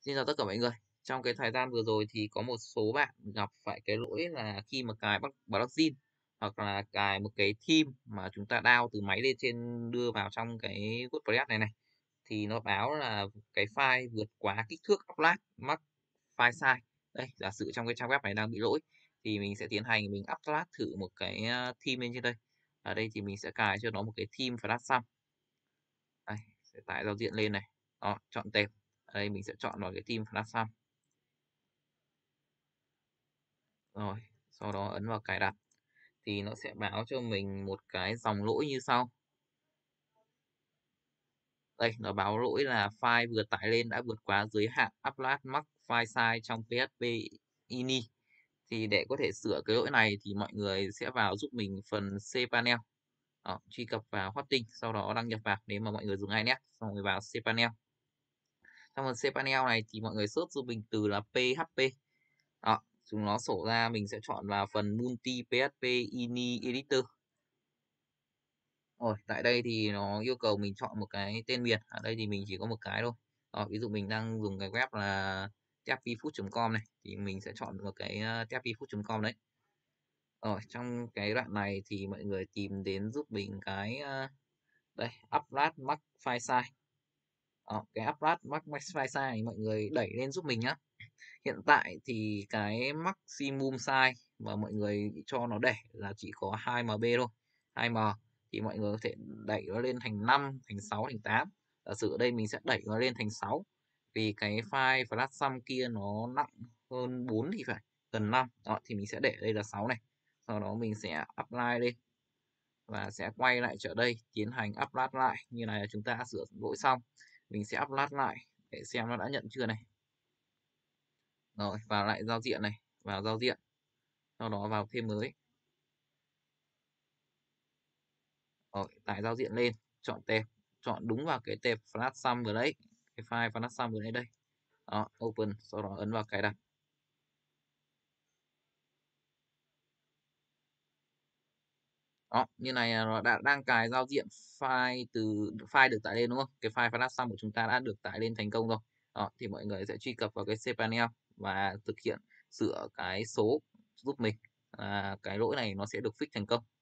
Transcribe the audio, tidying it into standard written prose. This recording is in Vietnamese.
Xin chào tất cả mọi người. Trong cái thời gian vừa rồi thì có một số bạn gặp phải cái lỗi là khi mà cài plugin hoặc là cài một cái theme mà chúng ta download từ máy lên trên đưa vào trong cái WordPress này này, thì nó báo là cái file vượt quá kích thước upload mắc file size. Đây, giả sử trong cái trang web này đang bị lỗi thì mình sẽ tiến hành mình upload thử một cái theme lên trên đây. Ở đây thì mình sẽ cài cho nó một cái theme Flash. Đây, sẽ tải giao diện lên này. Đó, chọn tệp. Ở đây mình sẽ chọn vào cái theme Flash. Rồi, sau đó ấn vào cài đặt thì nó sẽ báo cho mình một cái dòng lỗi như sau. Đây, nó báo lỗi là file vừa tải lên đã vượt quá giới hạn upload max file size trong PHP ini. Thì để có thể sửa cái lỗi này thì mọi người sẽ vào giúp mình phần cPanel. Đó, truy cập vào hosting, sau đó đăng nhập vào nếu mà mọi người dùng iNet, xong rồi vào cPanel. Trong phần cPanel này thì mọi người search giúp mình từ là PHP. Đó, chúng nó sổ ra mình sẽ chọn vào phần Multi PHP ini Editor. Rồi, tại đây thì nó yêu cầu mình chọn một cái tên miền, ở đây thì mình chỉ có một cái thôi. Đó, ví dụ mình đang dùng cái web là tepvifood.com này, thì mình sẽ chọn một cái tepvifood.com đấy. Rồi, trong cái đoạn này thì mọi người tìm đến giúp mình cái đây, upload max file size. Đó, cái upload max file size này mọi người đẩy lên giúp mình nhá. Hiện tại thì cái maximum size mà mọi người cho nó để là chỉ có 2 MB thôi, 2M, thì mọi người có thể đẩy nó lên thành 5, thành 6, thành 8. Giả sử ở đây mình sẽ đẩy nó lên thành 6 vì cái file flash sum kia nó nặng hơn 4 thì phải, gần 5. Đó, thì mình sẽ để đây là 6 này. Sau đó mình sẽ apply lên và sẽ quay lại trở đây tiến hành upload lại. Như này là chúng ta đã sửa lỗi xong. Mình sẽ upload lại để xem nó đã nhận chưa này. Rồi, vào lại giao diện này, vào giao diện, sau đó vào thêm mới. Rồi, tải giao diện lên, chọn tệp, chọn đúng vào cái tệp flash sum vừa đấy, cái file flash sum vừa đấy đây. Đó, open, sau đó ấn vào cài đặt. Đó, như này là nó đang cài giao diện file được tải lên đúng không? Cái file flash sum của chúng ta đã được tải lên thành công rồi. Đó, thì mọi người sẽ truy cập vào cái cPanel và thực hiện sửa cái số giúp mình. Cái lỗi này nó sẽ được fix thành công.